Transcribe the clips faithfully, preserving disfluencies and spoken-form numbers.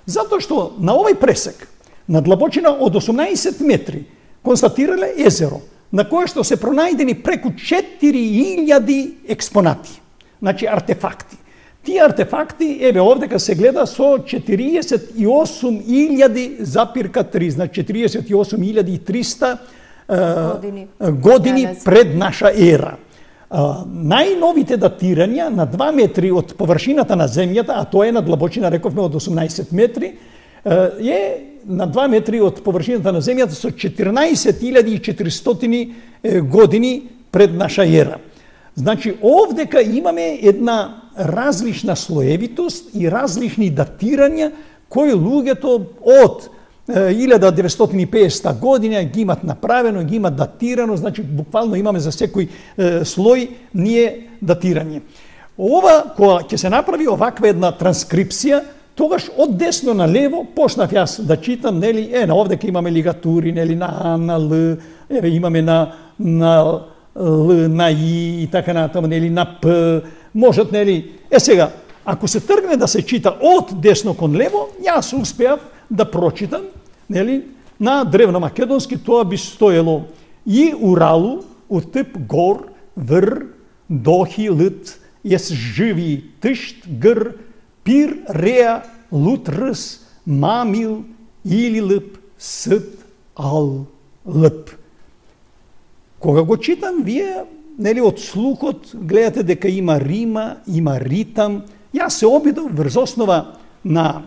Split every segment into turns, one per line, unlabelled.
Затоа што на овој пресек, на длабочина од осумнаесет метри, констатирале езеро, на кое што се пронајдени преку четири илјади експонати, значи артефакти. Тие артефакти, еве овдека се гледа со четириесет и осум илјади запирка три, значи четириесет и осум илјади и триста години, години пред наша ера. Uh, најновите датирања на два метри од површината на земјата, а тоа е на длабочина, рековме, од осумнаесет метри, uh, е на два метри од површината на земјата со четирнаесет илјади и четиристотини години пред наша ера. Значи, овдека имаме една различна слоевитост и различни датирања кои луѓето од илјада деветстотини и педесета година ги имат направено, ги имат датирано, значи буквално имаме за секој е, слој ние датирање. Ова, кога ќе се направи оваква една транскрипција, тогаш од десно на лево почнав јас да читам, нели, е, на овдека имаме лигатури, нели, на А, на Л, еве имаме на, на Л, на И и така натаму, нели, на П, можат, нели, е сега, ако се тргне да се чита од десно кон лево, јас успеав да прочитам, нели, на древномакедонски тоа би стоело и Уралу, утип гор, вр, дохи, лт, ес живи, тышт, гр, пир, реа, лут, рс, мамил, или лп, ст, ал, лп. Кога го читам, вие, нели, од слухот гледате дека има рима, има ритам. Јас се обидов врз основа на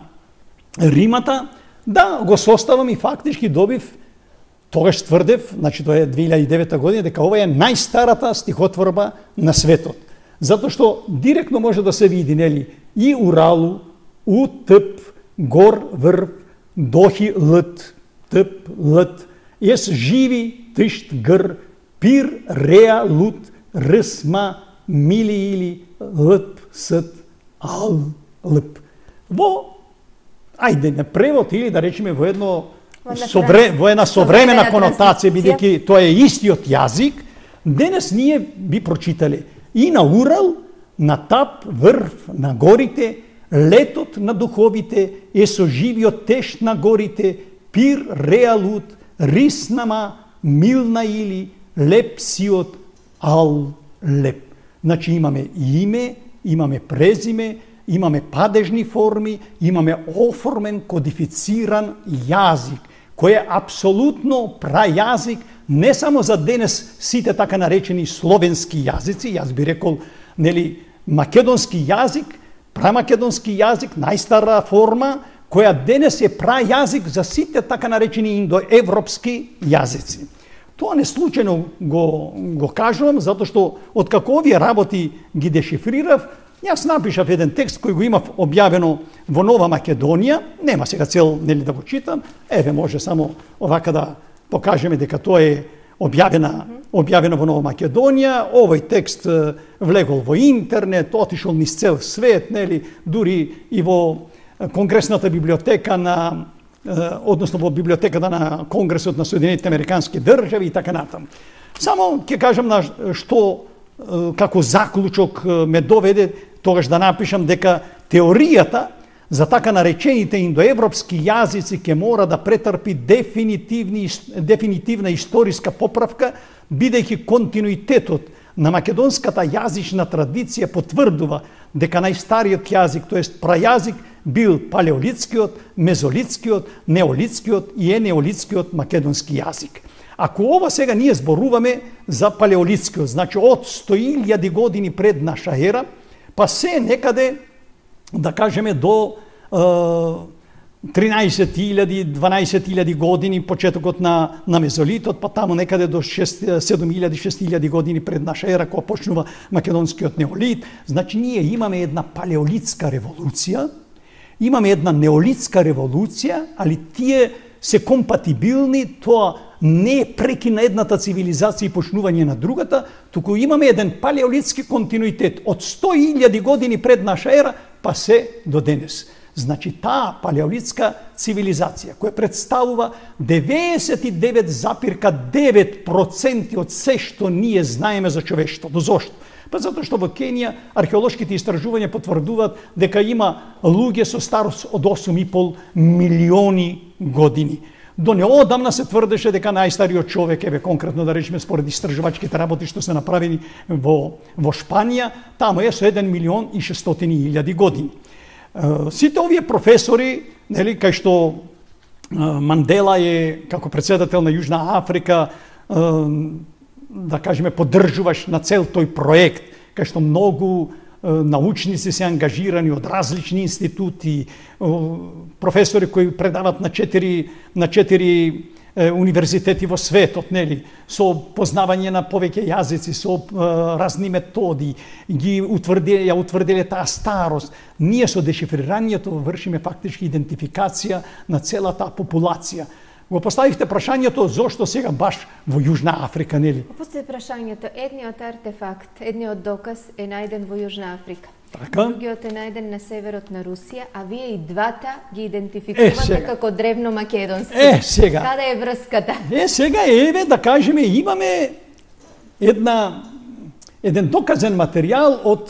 римата да го составам и фактички добив, тогаш тврдев, значи тоа е две илјади и девета година, дека ова е најстарата стихотворба на светот. Затоа што директно може да се види, нели, и Уралу, у, тп, гор, врв, дохи, лт, тп, лт, ес живи, тышт, гр, пир, реа, лут, рсма, мили, или, лп, ст, ал, лп. Во, ајде, на превод или да речеме во едно совре, во една современа конотација, бидејќи тоа е истиот јазик, денес ние би прочитале и на Урал, на Тап, врв на горите, летот на духовите, есоживиот тешт на горите, пир, реалут, риснама, милна или, лепсиот, ал, леп. Значи имаме име, имаме презиме, имаме падежни форми, имаме оформен, кодифициран јазик, кој е апсолутно прајазик, не само за денес сите така наречени словенски јазици, јас би рекол, нели, македонски јазик, прамакедонски јазик, најстара форма, која денес е прајазик за сите така наречени индоевропски јазици. Тоа не случајно го, го кажувам, затоа што од како овие работи ги дешифрирав, јас напишав еден текст кој го имав објавено во Нова Македонија, нема сега цел, нели, да го читам, еве може само овака да покажеме дека тоа е објавена, објавено во Нова Македонија, овој текст влегол во интернет, отишол низ цел свет, нели, дури и во Конгресната библиотека на, односно во библиотеката на Конгресот на Соединетите Американски држави и така натаму. Само ќе кажам на што како заклучок ме доведе тогаш да напишам дека теоријата за така наречените индоевропски јазици ќе мора да претрпи дефинитивни, дефинитивна историска поправка, бидејќи континуитетот на македонската јазична традиција потврдува дека најстариот јазик, тоест прајазик, бил палеолитскиот, мезолитскиот, неолитскиот и енеолитскиот македонски јазик. Ако ова сега ние зборуваме за палеолитскиот, значи од сто илјади години пред наша ера, па се некаде, да кажеме, до тринаесет илјади, дванаесет илјади години, почетокот на, на мезолитот, па таму некаде до седум илјади, шест илјади години пред наша ера, кога почнува македонскиот неолит. Значи ние имаме една палеолитска револуција, имаме една неолитска револуција, али тие се компатибилни, тоа не е преки на едната цивилизација и почнување на другата, туку имаме еден палеолитски континуитет од сто илјади години пред наша ера, па се до денес. Значи таа палеолитска цивилизација, која представува деветдесет и девет запирка девет проценти од се што ние знаеме за човештвото. Зошто? Па затоа што во Кенија археолошките истражувања потврдуваат дека има луѓе со старост од осум и пол милиони години. До неодамна се тврдеше дека најстариот човек, еве конкретно да речеме според истражувачките работи што се направени во во Шпанија, таму е со еден милион и шестстотини илјади години. Сите овие професори, нели, кај што Мандела е како председател на Јужна Африка, да кажеме, поддржуваш на цел тој проект, кај што многу научници се ангажирани од различни институти, професори кои предават на четири на четири универзитети во светот, нели, со познавање на повеќе јазици, со разни методи, ги утврдиле, ја утврдиле таа старост. Ние со дешифрирањето вршиме фактички идентификација на целата популација. Го поставивте прашањето зошто сега баш во Јужна Африка, нели?
Постави прашањето, едниот артефакт, едниот доказ е најден во Јужна Африка.
Така?
Другиот е најден на северот на Русија, а вие и двата ги идентификувате е, како древно македонски.
Е, сега.
Каде е врската? Е,
сега еве да кажеме имаме една еден доказен материјал од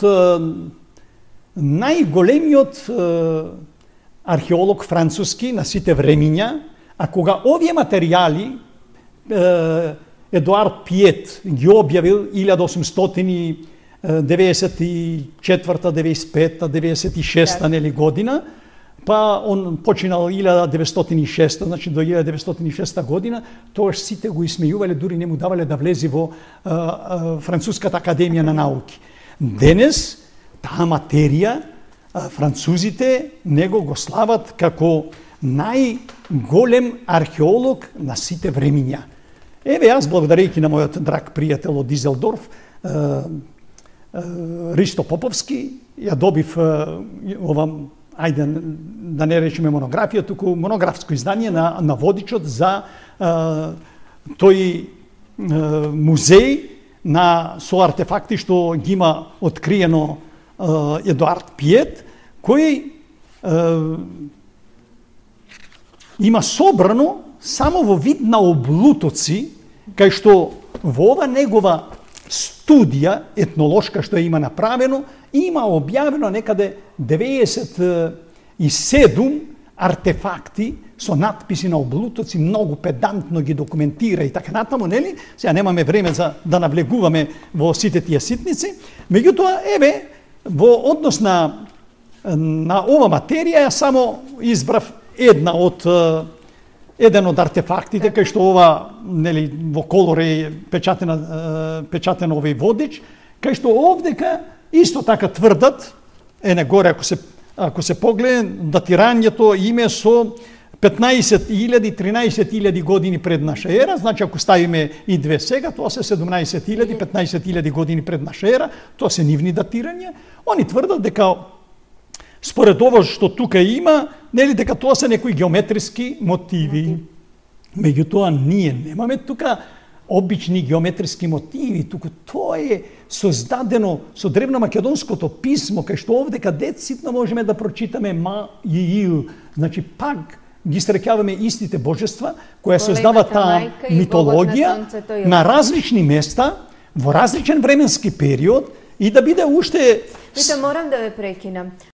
најголемиот археолог француски на сите времиња. А кога овие материјали Едуард Пиет ги објавил илјада осумстотини деветдесет и четврта, деветдесет и пета, деветдесет и шеста нели година, па он починал илјада деветстотини и шеста, значи до илјада деветстотини и шеста година, тогаш сите го исмејувале, дури не му давале да влезе во а, а, Француската академија на науки. Денес таа материја а, французите него го слават како најголем археолог на сите времиња. Еве, јас, благодарејќи на мојот драг пријател од Дизелдорф, Ристо Поповски, ја добив ова, ајде да не речеме монографија, туку монографско издание на, на водичот за а, тој а, музеј на со артефакти што ги има откриено а, Едуард Пиет, кој а, има собрано само во вид на облутоци, кај што во ова негова студија етнолошка што има направено, има објавено некаде деветдесет и седум артефакти со надписи на облутоци, многу педантно ги документира и така натаму, нели? Сега немаме време за да навлегуваме во сите тие ситници. Меѓутоа, еве, во однос на, на ова материја, ја само избрав една од еден од артефактите кај што ова, нели, во колор е печатена печатен овој водич, кај што овдека исто така тврдат, ене горе ако се ако се погледа датирањето име со петнаесет илјади, тринаесет илјади години пред наша ера, значи ако ставиме и две сега, тоа се седумнаесет илјади, петнаесет илјади години пред наша ера, тоа се нивни датирања. Они тврдат дека според ово што тука има, нели, дека тоа се некои геометриски мотиви. Меѓутоа ние немаме тука обични геометриски мотиви, туку тоа е создадено со древномакедонското писмо, кај што овдека децитно можеме да прочитаме ма и ил, значи пак ги среќаваме истите божества која создава таа митологија на различни места во различен временски период и да биде уште...
Вите, морам да ве прекинам.